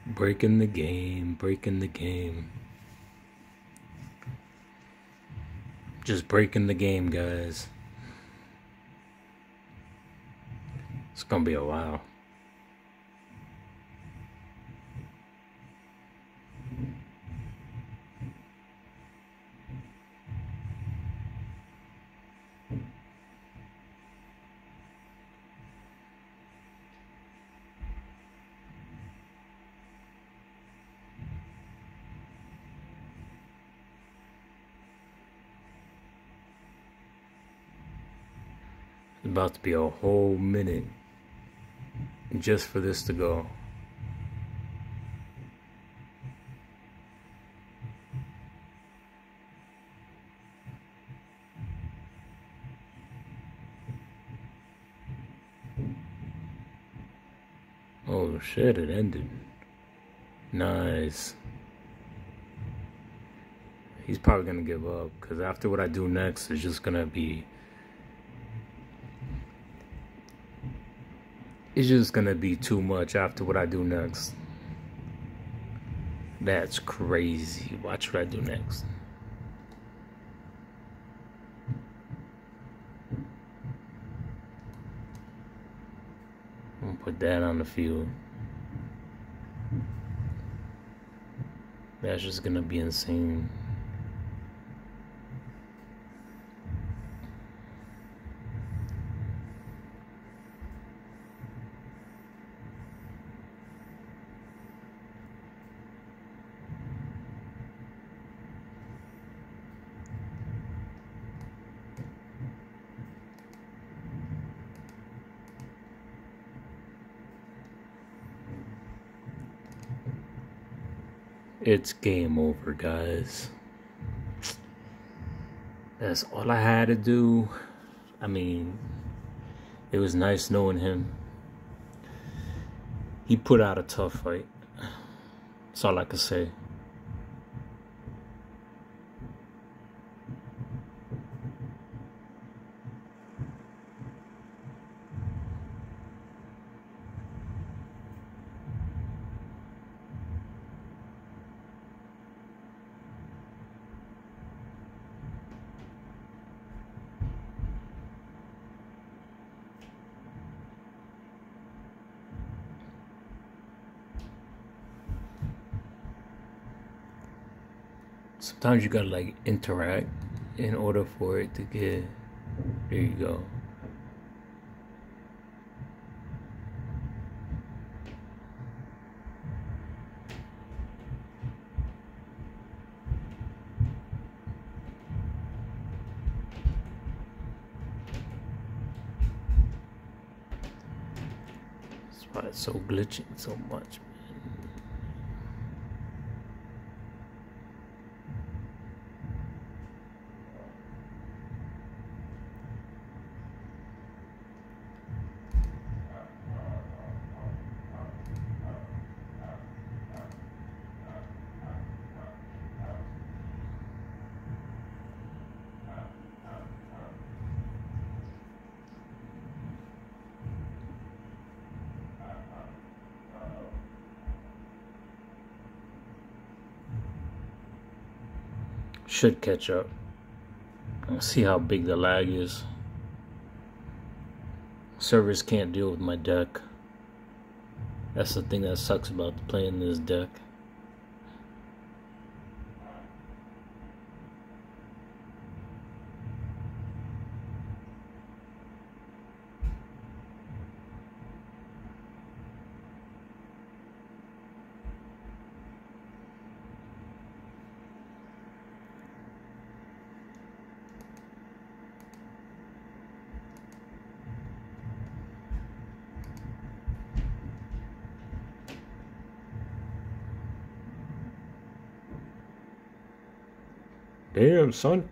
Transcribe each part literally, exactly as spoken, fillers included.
Breaking the game, breaking the game. Just breaking the game, guys. It's gonna be a while. It's about to be a whole minute just for this to go. Oh shit, it ended. Nice. He's probably gonna give up because after what I do next is just gonna be It's just gonna be too much after what I do next. That's crazy. Watch what I do next. I'm gonna put that on the field. That's just gonna be insane. It's game over, guys. That's all I had to do. I mean, it was nice knowing him. He put out a tough fight. That's all I can say. Sometimes you gotta like interact in order for it to get. There you go. That's why it's so glitching so much. Should catch up. I'll see how big the lag is. Servers can't deal with my deck. That's the thing that sucks about playing this deck. Damn, son.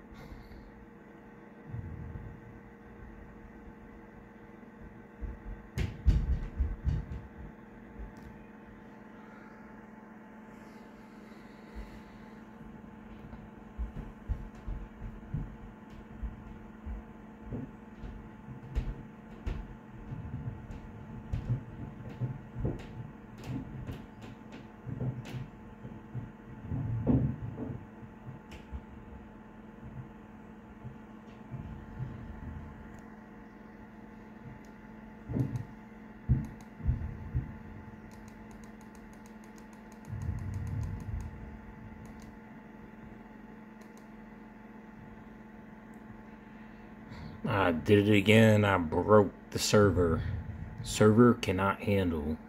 I did it again. I broke the server. Server cannot handle.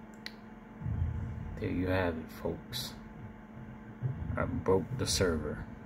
There you have it, folks. I broke the server.